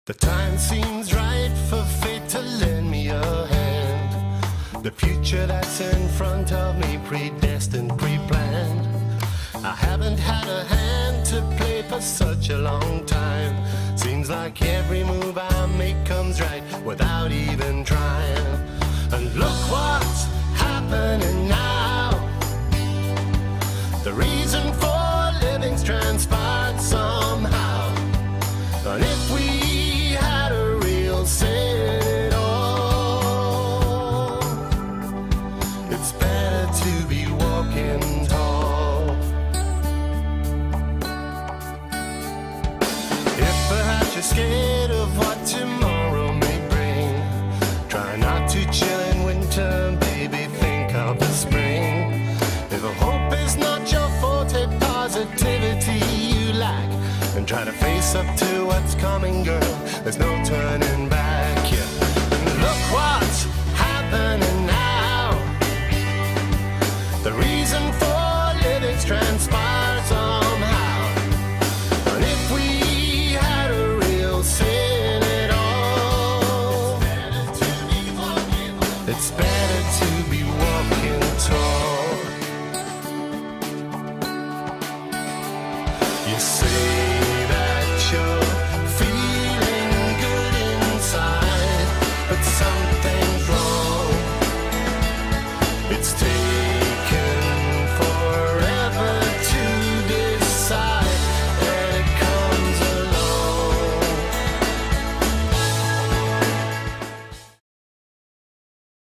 The time seems right for fate to lend me a hand. The future that's in front of me, predestined, pre-planned. I haven't had a hand to play for such a long time. Seems like every move I make comes right without even trying. And look what's happening now. The reason for living's transpired somehow. And if we had a real say in it all, it's better to be walking tall. If perhaps you're scared of what tomorrow may bring, try not to chill in winter, baby, think of the spring. If hope is not your forte, positivity you lack, and try to face up to what's coming, girl, there's no turning back, yeah. And look what's happening now. The reason for living's transpired somehow. And if we had a real say in it all, it's better to be walking tall. You say